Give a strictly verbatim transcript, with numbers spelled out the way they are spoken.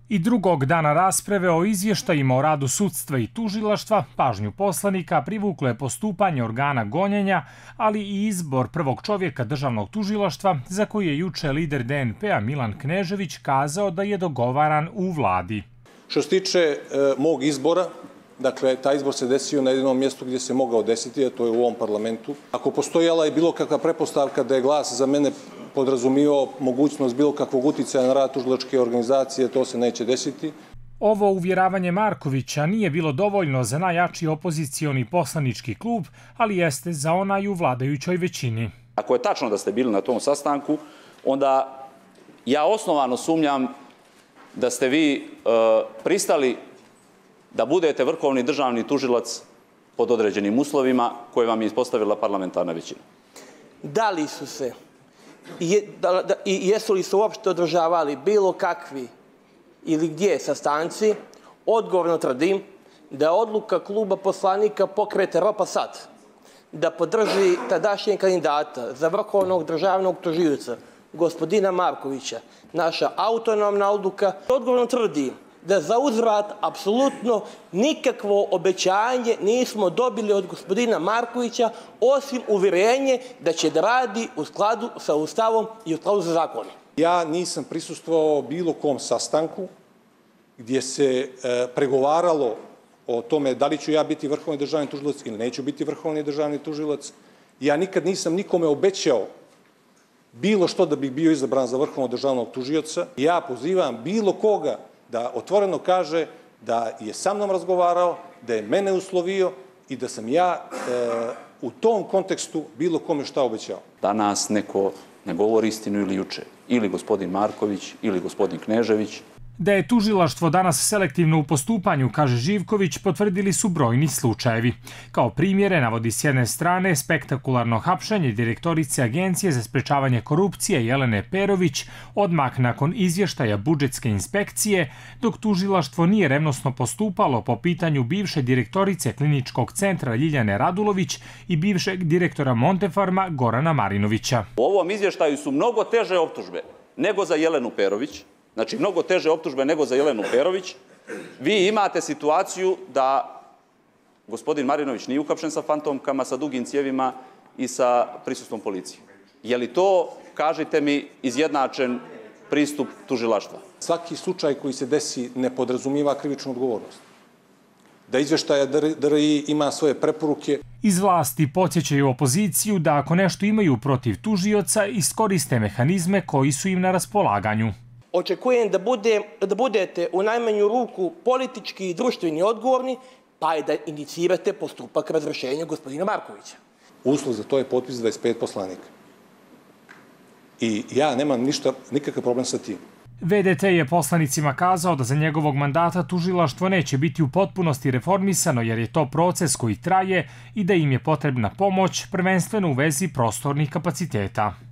I drugog dana rasprave o izvještajima o radu sudstva i tužilaštva pažnju poslanika privuklo je postupanje organa gonjenja, ali i izbor prvog čovjeka državnog tužilaštva za koji je juče lider D N P-a Milan Knežević kazao da je dogovaran u vladi. Što se tiče e, mog izbora, dakle, taj izbor se desio na jednom mjestu gdje se mogao desiti, a to je u ovom parlamentu. Ako postojala je bilo kakva prepostavka da je glas za mene podrazumio mogućnost bilo kakvog uticaja na rad tužilačke organizacije, to se neće desiti. Ovo uvjeravanje Markovića nije bilo dovoljno za najjači opozicioni poslanički klub, ali jeste za onaj u vladajućoj većini. Ako je tačno da ste bili na tom sastanku, onda ja osnovano sumnjam da ste vi e, pristali da budete vrhovni državni tužilac pod određenim uslovima koje vam je ispostavila parlamentarna većina. Da li su se i, da, da, i jesu li se uopšte održavali bilo kakvi ili gdje sastanci, odgovorno tvrdim da je odluka kluba poslanika Pokreta Ropa Sad da podrži tadašnjeg kandidata za vrhovnog državnog tužioca gospodina Markovića, naša autonomna odluka. Odgovorno tvrdim da za uzvrat apsolutno nikakvo obećanje nismo dobili od gospodina Markovića, osim uvjerenje da će da radi u skladu sa Ustavom i u skladu sa zakonom. Ja nisam prisustvovao bilo kom sastanku gdje se e, pregovaralo o tome da li ću ja biti vrhovni državni tužilac ili neću biti vrhovni državni tužilac. Ja nikad nisam nikome obećao bilo što da bih bio izabran za vrhovnog državnog tužioca. Ja pozivam bilo koga da otvoreno kaže da je sa mnom razgovarao, da je mene uslovio i da sam ja e, u tom kontekstu bilo kome šta obećao. Danas neko ne govori istinu ili juče, ili gospodin Marković ili gospodin Knežević. Da je tužilaštvo danas selektivno u postupanju, kaže Živković, potvrdili su brojni slučajevi. Kao primjere navodi s jedne strane spektakularno hapšenje direktorice Agencije za sprečavanje korupcije Jelene Perović odmah nakon izvještaja budžetske inspekcije, dok tužilaštvo nije revnosno postupalo po pitanju bivše direktorice kliničkog centra Ljiljane Radulović i bivšeg direktora Montefarma Gorana Marinovića. U ovom izvještaju su mnogo teže optužbe nego za Jelenu Perović. Znači, mnogo teže optužbe nego za Jelenu Perović. Vi imate situaciju da gospodin Marinović nije uhapšen sa fantomkama, sa dugim cijevima i sa prisustvom policije. Je li to, kažite mi, izjednačen pristup tužilaštva? Svaki slučaj koji se desi ne podrazumiva krivičnu odgovornost. Da izvještaja D R I ima svoje preporuke. Iz vlasti podsjećaju opoziciju da ako nešto imaju protiv tužioca, iskoriste mehanizme koji su im na raspolaganju. Očekujem da, bude, da budete u najmanju ruku politički i društveni odgovorni, pa je da inicirate postupak razrješenja gospodina Markovića. Uslov za to je potpis dvadeset pet poslanika. I ja nemam ništa, nikakav problem sa tim. V D T je poslanicima kazao da za njegovog mandata tužilaštvo neće biti u potpunosti reformisano jer je to proces koji traje i da im je potrebna pomoć, prvenstveno u vezi prostornih kapaciteta.